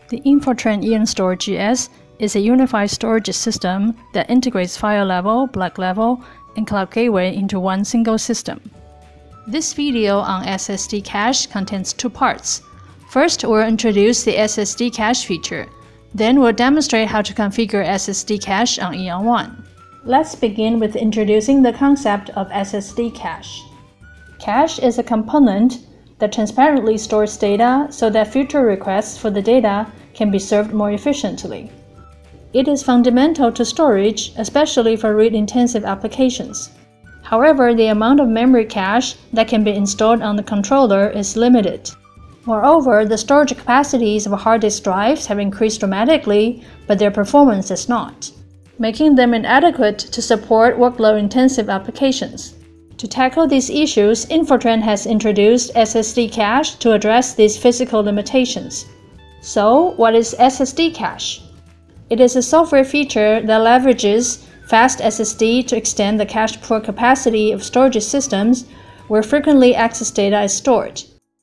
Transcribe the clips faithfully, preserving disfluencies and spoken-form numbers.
The Infortrend EonStor G S is a unified storage system that integrates file level, block level, and cloud gateway into one single system. This video on S S D cache contains two parts. First, we'll introduce the S S D cache feature. Then we'll demonstrate how to configure S S D cache on EonOne. Let's begin with introducing the concept of S S D cache. Cache is a component that transparently stores data so that future requests for the data can be served more efficiently. It is fundamental to storage, especially for read-intensive applications. However, the amount of memory cache that can be installed on the controller is limited. Moreover, the storage capacities of hard disk drives have increased dramatically, but their performance has not, making them inadequate to support workload-intensive applications. To tackle these issues, Infortrend has introduced S S D cache to address these physical limitations. So, what is S S D cache? It is a software feature that leverages fast S S D to extend the cache pool capacity of storage systems where frequently accessed data is stored.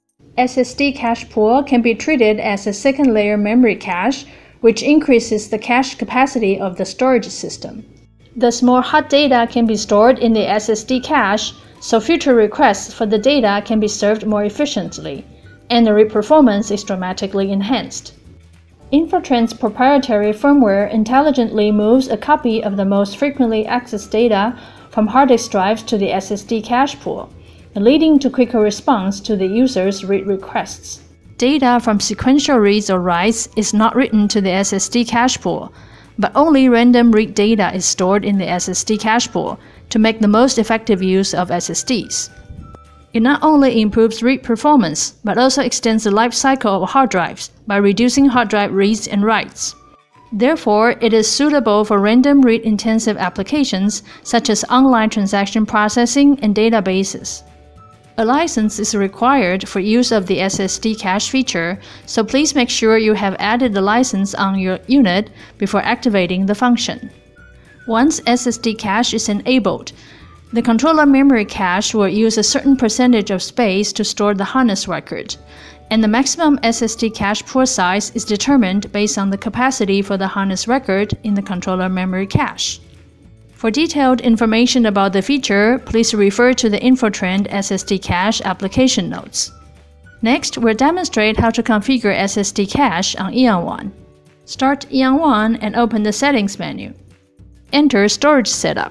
S S D cache pool can be treated as a second-layer memory cache, which increases the cache capacity of the storage system. Thus, more hot data can be stored in the S S D cache, so future requests for the data can be served more efficiently, and the read performance is dramatically enhanced. Infortrend's proprietary firmware intelligently moves a copy of the most frequently accessed data from hard disk drives to the S S D cache pool, leading to quicker response to the user's read requests. Data from sequential reads or writes is not written to the S S D cache pool, but only random read data is stored in the S S D cache pool to make the most effective use of S S Ds. It not only improves read performance, but also extends the life cycle of hard drives by reducing hard drive reads and writes. Therefore, it is suitable for random read-intensive applications such as online transaction processing and databases. A license is required for use of the S S D cache feature, so please make sure you have added the license on your unit before activating the function. Once S S D cache is enabled, the controller memory cache will use a certain percentage of space to store the harness record, and the maximum S S D cache pool size is determined based on the capacity for the harness record in the controller memory cache. For detailed information about the feature, please refer to the Infortrend S S D Cache application notes. Next, we'll demonstrate how to configure S S D cache on EonOne. Start EonOne and open the Settings menu. Enter Storage Setup.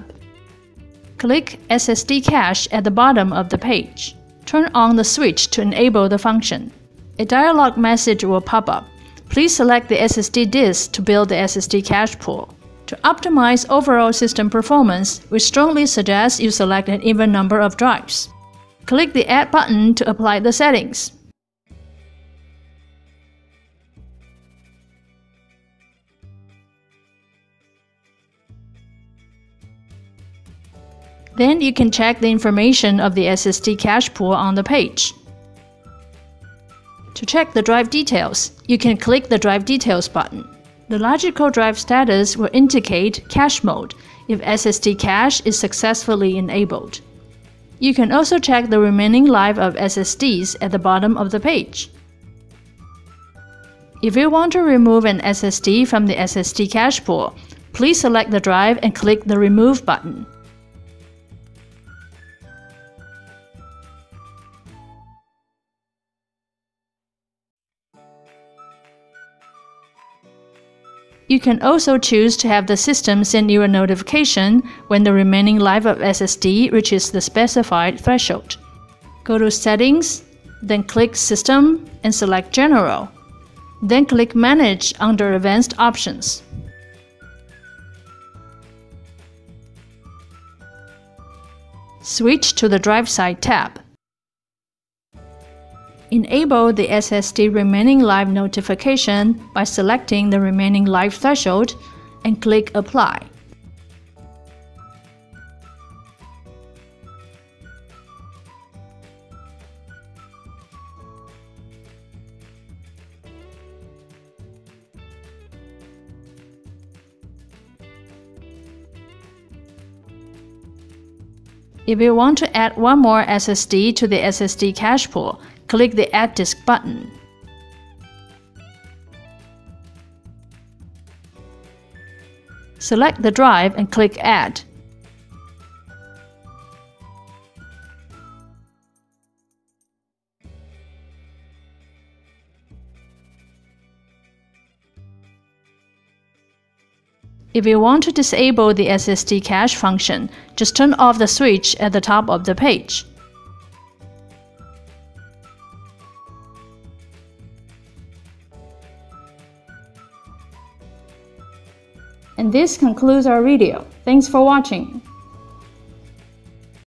Click S S D Cache at the bottom of the page. Turn on the switch to enable the function. A dialog message will pop up. Please select the S S D disk to build the S S D cache pool. To optimize overall system performance, we strongly suggest you select an even number of drives. Click the Add button to apply the settings. Then you can check the information of the S S D cache pool on the page. To check the drive details, you can click the Drive Details button. The logical drive status will indicate cache mode if S S D cache is successfully enabled. You can also check the remaining life of S S Ds at the bottom of the page. If you want to remove an S S D from the S S D cache pool, please select the drive and click the Remove button. You can also choose to have the system send you a notification when the remaining life of S S D reaches the specified threshold. Go to Settings, then click System and select General. Then click Manage under Advanced Options. Switch to the Drive Side tab. Enable the S S D remaining life notification by selecting the remaining life threshold and click Apply. If you want to add one more S S D to the S S D cache pool, click the Add Disk button. Select the drive and click Add. If you want to disable the S S D cache function, just turn off the switch at the top of the page. And this concludes our video. Thanks for watching.